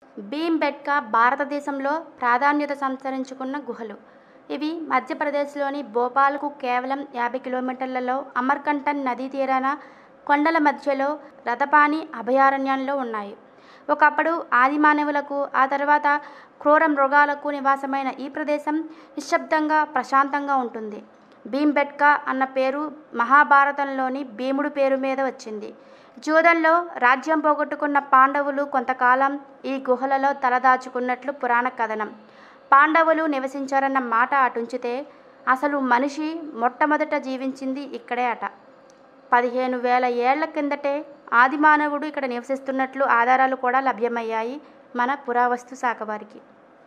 భీంబెట్కా భారతదేశంలో ప్రాధాన్యత సంతరించుకున్న గుహలు. ఇవి మధ్యప్రదేశ్లోని భోపాల్కు కేవలం 50 కిలోమీటర్లలో అమర్కంటక్ నదీ తీరాన కొండల మధ్యలో రతపాని అభయారణ్యంలో ఉన్నాయి. ఒకప్పుడు ఆదిమానవులకు, ఆ తర్వాత క్రూర మృగాలకు నివాసమైన ఈ ప్రదేశం నిశ్శబ్దంగా, ప్రశాంతంగా ఉంటుంది. భీంబెట్కా అన్న పేరు మహాభారతంలోని భీముడు పేరు మీద వచ్చింది. జూదంలో రాజ్యం పోగొట్టుకున్న పాండవులు కొంతకాలం ఈ గుహలలో తలదాచుకున్నట్లు పురాణ కథనం. పాండవులు నివసించారన్న మాట అటుంచితే, అసలు మనిషి మొట్టమొదట జీవించింది ఇక్కడే అట. 15,000 ఏళ్ల కిందటే ఆదిమానవుడు ఇక్కడ నివసిస్తున్నట్లు ఆధారాలు కూడా లభ్యమయ్యాయి మన పురావస్తు శాఖ వారికి.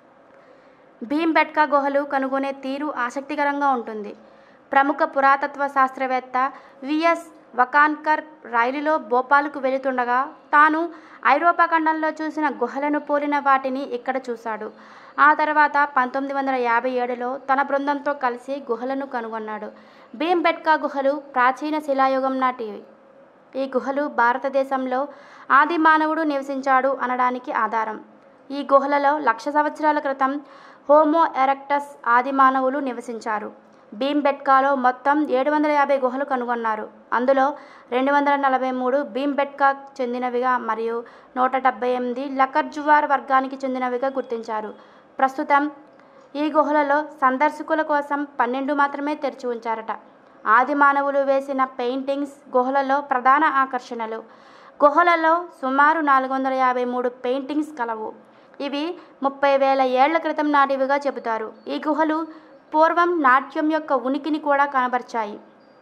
భీంబెట్కా గుహలు కనుగొనే తీరు ఆసక్తికరంగా ఉంటుంది. ప్రముఖ పురాతత్వ శాస్త్రవేత్త విఎస్ వకాన్కర్ రైలులో భోపాల్కు వెళుతుండగా తాను ఐరోపా ఖండంలో చూసిన గుహలను పోలిన వాటిని ఇక్కడ చూశాడు. ఆ తర్వాత 1957లో తన బృందంతో కలిసి గుహలను కనుగొన్నాడు. భీంబెట్కా గుహలు ప్రాచీన శిలాయుగం నాటివి. ఈ గుహలు భారతదేశంలో ఆది మానవుడు నివసించాడు అనడానికి ఆధారం. ఈ గుహలలో 1,00,000 సంవత్సరాల క్రితం హోమో ఎరెక్టస్ ఆది మానవులు నివసించారు. భీంబెట్కాలో మొత్తం 750 గుహలు కనుగొన్నారు. అందులో 243 భీంబెట్కాకు చెందినవిగా మరియు 178 లకర్జువార్ వర్గానికి చెందినవిగా గుర్తించారు. ప్రస్తుతం ఈ గుహలలో సందర్శకుల కోసం 12 మాత్రమే తెరిచి ఉంచారట. ఆది మానవులు వేసిన పెయింటింగ్స్ గుహలలో ప్రధాన ఆకర్షణలు. గుహలలో సుమారు 453 పెయింటింగ్స్ కలవు. ఇవి 30,000 ఏళ్ల క్రితం నాటివిగా చెబుతారు. ఈ గుహలు పూర్వం నాట్యం యొక్క ఉనికిని కూడా కనబర్చాయి.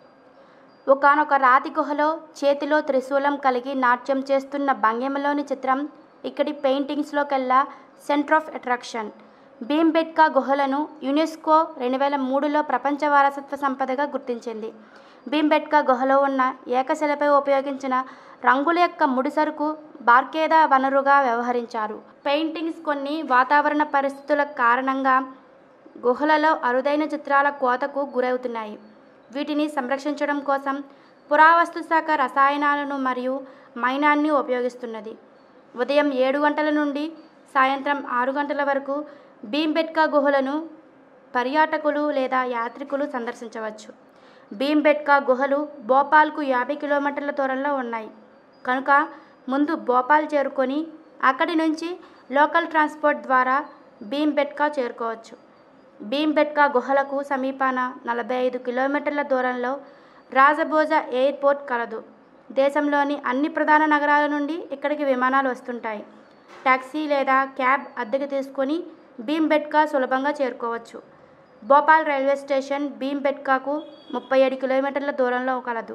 ఒకానొక రాతి గుహలో చేతిలో త్రిశూలం కలిగి నాట్యం చేస్తున్న భంగిమలోని చిత్రం ఇక్కడి పెయింటింగ్స్లోకెల్లా సెంటర్ ఆఫ్ అట్రాక్షన్. భీంబెట్కా గుహలను యునెస్కో 2003లో ప్రపంచ వారసత్వ సంపదగా గుర్తించింది. భీంబెట్కా గుహలో ఉన్న ఏకశిలపై ఉపయోగించిన రంగుల యొక్క ముడిసరుకు బార్కేదా వనరుగా వ్యవహరించారు. పెయింటింగ్స్ కొన్ని వాతావరణ పరిస్థితుల కారణంగా గుహలలో అరుదైన చిత్రాల కోతకు గురవుతున్నాయి. వీటిని సంరక్షించడం కోసం పురావస్తు శాఖ రసాయనాలను మరియు మైనాన్ని ఉపయోగిస్తున్నది. ఉదయం 7 గంటల నుండి సాయంత్రం 6 గంటల వరకు భీంబెట్కా గుహలను పర్యాటకులు లేదా యాత్రికులు సందర్శించవచ్చు. భీంబెట్కా గుహలు భోపాల్కు 50 కిలోమీటర్ల దూరంలో ఉన్నాయి కనుక ముందు భోపాల్ చేరుకొని అక్కడి నుంచి లోకల్ ట్రాన్స్పోర్ట్ ద్వారా భీంబెట్కా చేరుకోవచ్చు. భీంబెట్కా గుహలకు సమీపాన 45 కిలోమీటర్ల దూరంలో రాజభోజ ఎయిర్పోర్ట్ కలదు. దేశంలోని అన్ని ప్రధాన నగరాల నుండి ఇక్కడికి విమానాలు వస్తుంటాయి. టాక్సీ లేదా క్యాబ్ అద్దెకు తీసుకొని భీంబెట్కా సులభంగా చేరుకోవచ్చు. భోపాల్ రైల్వే స్టేషన్ భీంబెట్కాకు 37 కిలోమీటర్ల దూరంలో కలదు.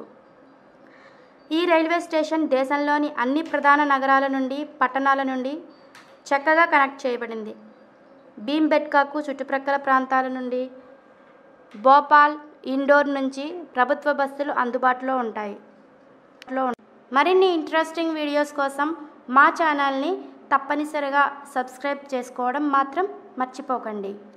ఈ రైల్వే స్టేషన్ దేశంలోని అన్ని ప్రధాన నగరాల నుండి, పట్టణాల నుండి చక్కగా కనెక్ట్ చేయబడింది. భీంబెట్కాకు చుట్టుప్రక్కల ప్రాంతాల నుండి భోపాల్, ఇండోర్ నుంచి ప్రభుత్వ బస్సులు అందుబాటులో ఉంటాయి. మరిన్ని ఇంట్రెస్టింగ్ వీడియోస్ కోసం మా ఛానల్ని తప్పనిసరిగా సబ్స్క్రైబ్ చేసుకోవడం మాత్రం మర్చిపోకండి.